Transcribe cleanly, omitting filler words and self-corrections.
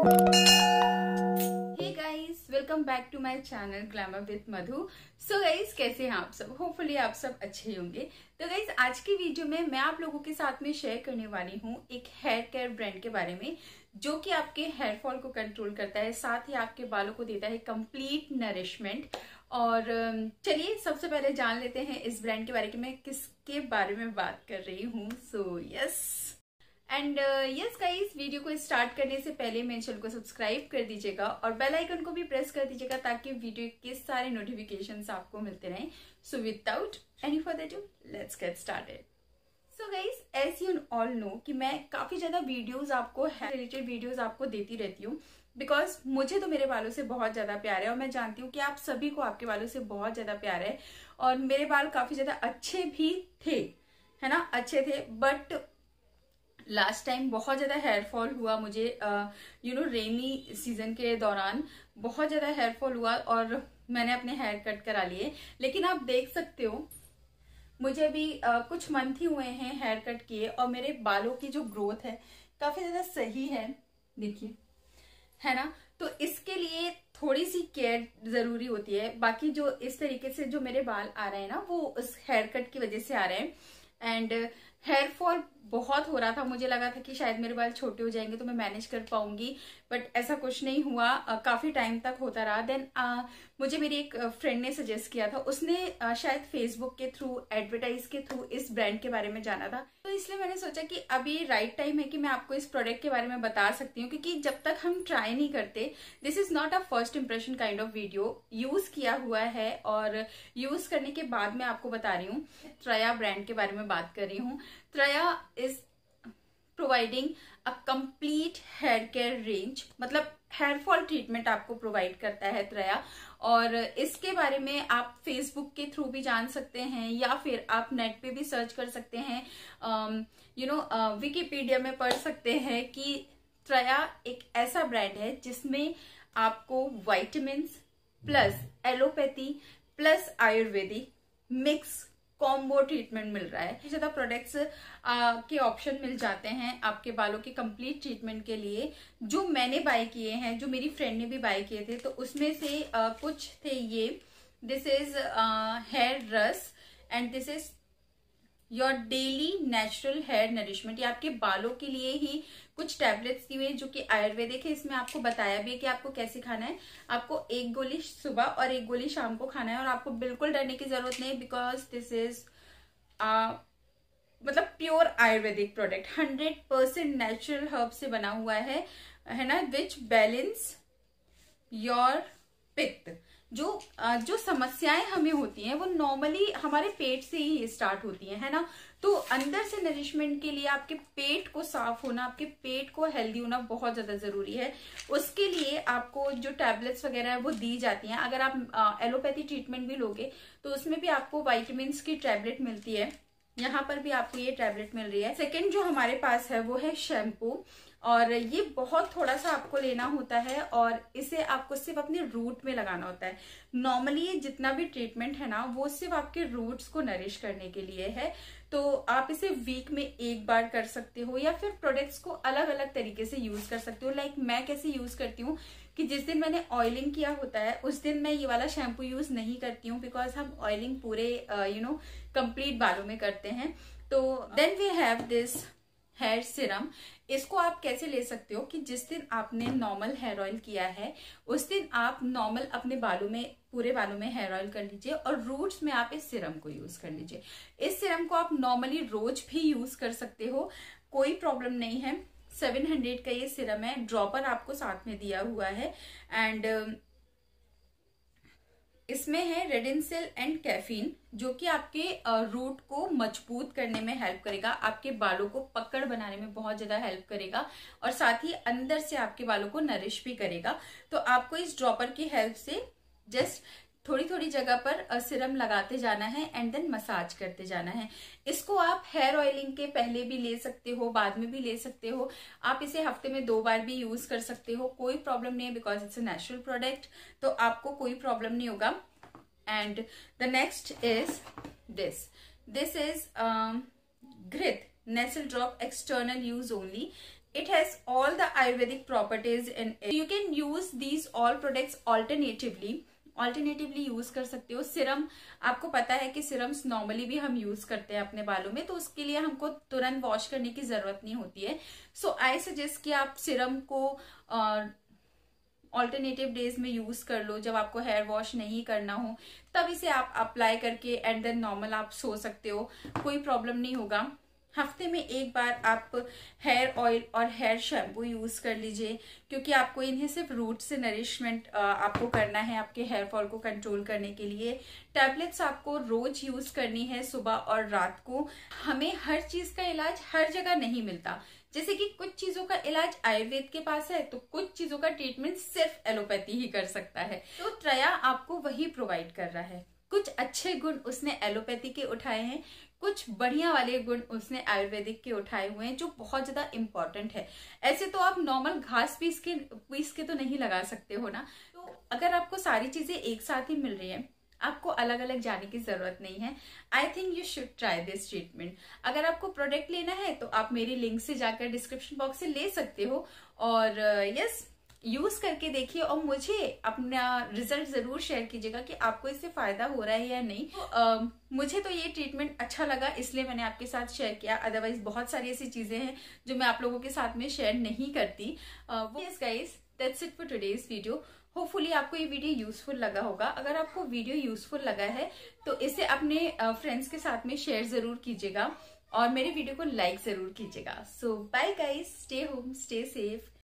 Hey guys, welcome back to my channel glamour with Madhu. So guys, कैसे हैं आप सब? होपफुली आप सब अच्छे होंगे। तो गाइस, आज की वीडियो में मैं आप लोगों के साथ में शेयर करने वाली हूँ एक हेयर केयर ब्रांड के बारे में, जो कि आपके हेयर फॉल को कंट्रोल करता है, साथ ही आपके बालों को देता है कंप्लीट नरिशमेंट। और चलिए सबसे पहले जान लेते हैं इस ब्रांड के बारे में, मैं किसके बारे में बात कर रही हूँ। So yes and yes guys, video को स्टार्ट करने से पहले मेरे चैनल को सब्सक्राइब कर दीजिएगा और बेल आइकन को भी प्रेस कर दीजिएगा ताकि वीडियो के सारे नोटिफिकेशंस आपको मिलते रहें। So without any further ado, let's get started. So guys, as you all know कि मैं काफी ज्यादा वीडियोस आपको हेयर रिलेटेड वीडियोस आपको देती रहती हूँ, बिकॉज मुझे तो मेरे बालों से बहुत ज्यादा प्यार है और मैं जानती हूँ कि आप सभी को आपके बालों से बहुत ज्यादा प्यार है। और मेरे बाल काफी ज्यादा अच्छे भी थे, है ना, अच्छे थे। बट लास्ट टाइम बहुत ज्यादा हेयर फॉल हुआ मुझे, रेनी सीजन के दौरान बहुत ज्यादा हेयर फॉल हुआ और मैंने अपने हेयर कट करा लिए। लेकिन आप देख सकते हो मुझे अभी कुछ मंथ ही हुए हैं हेयर कट किए और मेरे बालों की जो ग्रोथ है काफी ज्यादा सही है, देखिए, है ना। तो इसके लिए थोड़ी सी केयर जरूरी होती है। बाकी जो इस तरीके से जो मेरे बाल आ रहे हैं ना, वो उस हेयर कट की वजह से आ रहे हैं। एंड हेयर फॉल बहुत हो रहा था, मुझे लगा था कि शायद मेरे बाल छोटे हो जाएंगे तो मैं मैनेज कर पाऊंगी, बट ऐसा कुछ नहीं हुआ। काफी टाइम तक होता रहा। देन मुझे मेरी एक फ्रेंड ने सजेस्ट किया था, उसने शायद फेसबुक के थ्रू, एडवर्टाइज के थ्रू इस ब्रांड के बारे में जाना था। तो इसलिए मैंने सोचा कि अभी राइट टाइम है कि मैं आपको इस प्रोडक्ट के बारे में बता सकती हूँ, क्योंकि जब तक हम ट्राई नहीं करते, this is not a first impression kind of video. Use किया हुआ है और यूज करने के बाद मैं आपको बता रही हूँ। त्रया ब्रांड के बारे में बात कर रही हूँ। Traya is providing a complete hair care range, मतलब हेयर फॉल ट्रीटमेंट आपको प्रोवाइड करता है त्रया। और इसके बारे में आप फेसबुक के थ्रू भी जान सकते हैं या फिर आप नेट पे भी सर्च कर सकते हैं, विकिपीडिया में पढ़ सकते हैं कि त्रया एक ऐसा ब्रांड है जिसमें आपको vitamins plus allopathy plus ayurvedic mix combo treatment मिल रहा है। ज्यादा प्रोडक्ट्स के ऑप्शन मिल जाते हैं आपके बालों के कंप्लीट ट्रीटमेंट के लिए। जो मैंने बाय किए हैं, जो मेरी फ्रेंड ने भी बाय किए थे, तो उसमें से कुछ थे ये। This is hair Ras and this is your daily natural hair nourishment. ये आपके बालों के लिए ही कुछ टैबलेट्स दी हुई है जो कि आयुर्वेदिक है। इसमें आपको बताया भी है कि आपको कैसे खाना है। आपको एक गोली सुबह और एक गोली शाम को खाना है और आपको बिल्कुल डरने की जरूरत नहीं, बिकॉज दिस इज मतलब pure ayurvedic product, 100% natural herb से बना हुआ है ना, विच बैलेंस योर पित्त। जो समस्याएं हमें होती हैं वो नॉर्मली हमारे पेट से ही स्टार्ट होती हैं, है ना। तो अंदर से नरिशमेंट के लिए आपके पेट को साफ होना, आपके पेट को हेल्दी होना बहुत ज्यादा जरूरी है। उसके लिए आपको जो टैबलेट्स वगैरह है वो दी जाती हैं। अगर आप एलोपैथी ट्रीटमेंट भी लोगे तो उसमें भी आपको वाइटामिन की टैबलेट मिलती है। यहाँ पर भी आपको ये टैबलेट मिल रही है। सेकेंड जो हमारे पास है वो है शैम्पू, और ये बहुत थोड़ा सा आपको लेना होता है और इसे आपको सिर्फ अपने रूट में लगाना होता है। नॉर्मली ये जितना भी ट्रीटमेंट है ना, वो सिर्फ आपके रूट्स को नरिश करने के लिए है। तो आप इसे वीक में एक बार कर सकते हो या फिर प्रोडक्ट्स को अलग अलग तरीके से यूज कर सकते हो। लाइक मैं कैसे यूज करती हूँ कि जिस दिन मैंने ऑयलिंग किया होता है उस दिन मैं ये वाला शैम्पू यूज नहीं करती हूँ, बिकॉज हम ऑयलिंग पूरे कंप्लीट बालों में करते हैं। तो then we have this hair serum. इसको आप कैसे ले सकते हो कि जिस दिन आपने नॉर्मल हेयर ऑयल किया है उस दिन आप नॉर्मल अपने बालों में, पूरे बालों में हेयर ऑयल कर लीजिए और रूट्स में आप इस सिरम को यूज कर लीजिए। इस सिरम को आप नॉर्मली रोज भी यूज कर सकते हो, कोई प्रॉब्लम नहीं है। 700 का ये सिरम है, ड्रॉपर आपको साथ में दिया हुआ है। एंड इसमें है रेडिनसिल एंड कैफीन, जो कि आपके रूट को मजबूत करने में हेल्प करेगा, आपके बालों को पकड़ बनाने में बहुत ज्यादा हेल्प करेगा और साथ ही अंदर से आपके बालों को नरिश भी करेगा। तो आपको इस ड्रॉपर की हेल्प से जस्ट थोड़ी थोड़ी जगह पर सिरम लगाते जाना है एंड देन मसाज करते जाना है। इसको आप हेयर ऑयलिंग के पहले भी ले सकते हो, बाद में भी ले सकते हो। आप इसे हफ्ते में 2 बार भी यूज कर सकते हो, कोई प्रॉब्लम नहीं है, because it's a natural product, तो आपको कोई प्रॉब्लम नहीं होगा। And the next is this is ghrit nasal drop external use only. It has all the Ayurvedic properties in it. You can use these all products alternatively use कर सकते हो। सिरम, आपको पता है कि सिरम्स नॉर्मली भी हम यूज करते हैं अपने बालों में, तो उसके लिए हमको तुरंत वॉश करने की जरूरत नहीं होती है। सो आई सजेस्ट कि आप सिरम को ऑल्टरनेटिव डेज में यूज कर लो, जब आपको हेयर वॉश नहीं करना हो तब इसे आप अप्लाई करके एंड देन नॉर्मल आप सो सकते हो, कोई प्रॉब्लम नहीं होगा। हफ्ते में एक बार आप हेयर ऑयल और हेयर शैम्पू यूज कर लीजिए, क्योंकि आपको इन्हें सिर्फ रूट से नरिशमेंट आपको करना है आपके हेयर फॉल को कंट्रोल करने के लिए। टैबलेट्स आपको रोज यूज करनी है, सुबह और रात को। हमें हर चीज का इलाज हर जगह नहीं मिलता, जैसे कि कुछ चीजों का इलाज आयुर्वेद के पास है तो कुछ चीजों का ट्रीटमेंट सिर्फ एलोपैथी ही कर सकता है। तो त्रया आपको वही प्रोवाइड कर रहा है। कुछ अच्छे गुण उसने एलोपैथी के उठाए हैं, कुछ बढ़िया वाले गुण उसने आयुर्वेदिक के उठाए हुए हैं, जो बहुत ज्यादा इंपॉर्टेंट है। ऐसे तो आप नॉर्मल घास पीस के तो नहीं लगा सकते हो ना। तो अगर आपको सारी चीजें एक साथ ही मिल रही है, आपको अलग अलग जाने की जरूरत नहीं है। I think you should try this treatment. अगर आपको प्रोडक्ट लेना है तो आप मेरी लिंक से जाकर डिस्क्रिप्शन बॉक्स से ले सकते हो, और यस यूज करके देखिए और मुझे अपना रिजल्ट जरूर शेयर कीजिएगा कि आपको इससे फायदा हो रहा है या नहीं। तो मुझे तो ये ट्रीटमेंट अच्छा लगा, इसलिए मैंने आपके साथ शेयर किया। अदरवाइज बहुत सारी ऐसी चीजें हैं जो मैं आप लोगों के साथ में शेयर नहीं करती। Yes guys, that's it for today's video. Hopefully आपको ये वीडियो यूजफुल लगा होगा। अगर आपको वीडियो यूजफुल लगा है तो इसे अपने फ्रेंड्स के साथ में शेयर जरूर कीजिएगा और मेरे वीडियो को लाइक जरूर कीजिएगा। So bye guys, stay home, stay safe.